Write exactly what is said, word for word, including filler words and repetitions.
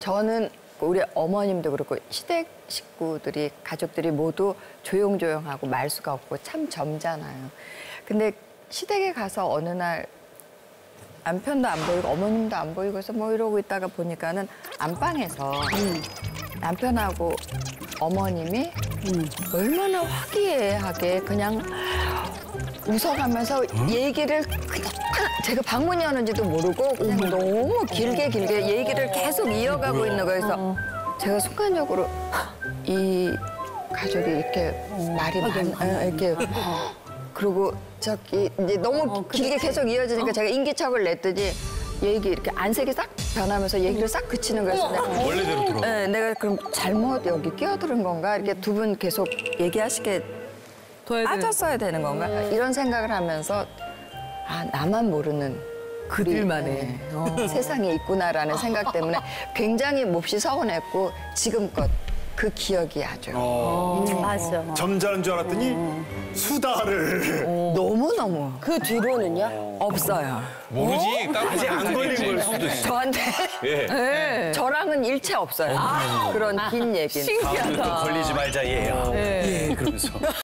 저는 우리 어머님도 그렇고 시댁 식구들이 가족들이 모두 조용조용하고 말수가 없고 참 젊잖아요. 근데 시댁에 가서 어느 날 남편도 안 보이고 어머님도 안 보이고 해서 뭐 이러고 있다가 보니까는 안방에서 음. 남편하고 어머님이 음. 얼마나 화기애애하게 그냥 웃어가면서 음? 얘기를 그냥 제가 방문 여는지도 모르고 그냥 음. 너무 길게 길게 얘기를 계속 이어가고 어. 있는 거여서 어. 제가 순간적으로 이 가족이 이렇게 어. 말이 많아 이렇게 그리고 저기 이제 너무 어, 길게 계속 이어지니까 어? 제가 인기척을 냈더니 얘기 이렇게 안색이 싹 변하면서 얘기를 싹 그치는 거였어요. 어. 원래대로 들어. 네, 내가 그럼 잘못 여기 끼어드는 건가? 이렇게 두 분 계속 얘기하시게 빠졌어야 되는 건가? 음. 이런 생각을 하면서 아 나만 모르는 그들만의 네, 어. 세상에 있구나라는 생각 때문에 굉장히 몹시 서운했고 지금껏 그 기억이 아주 어. 음. 맞아. 점잖은 줄 알았더니 어. 수다를 어. 너무너무 그 뒤로는요? 없어요. 모르지. 아직 안 걸린 걸 수도 있어. 저한테 예. 네. 저랑은 일체 없어요. 아. 그런 긴 얘기는. 신기하다. 다음에 또 걸리지 말자 얘야. 네. 예, 그러면서.